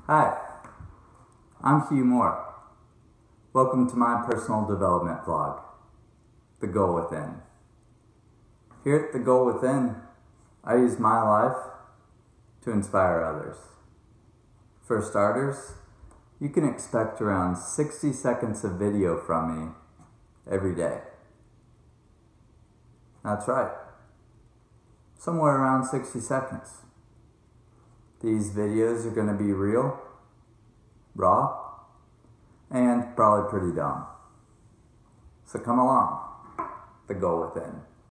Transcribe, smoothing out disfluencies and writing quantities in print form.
Hi, I'm Hugh. Welcome to my personal development vlog, The Goal Within. Here at The Goal Within, I use my life to inspire others. For starters, you can expect around 60 seconds of video from me every day. That's right, somewhere around 60 seconds. These videos are going to be real, raw, and probably pretty dumb. So come along, The Goal Within.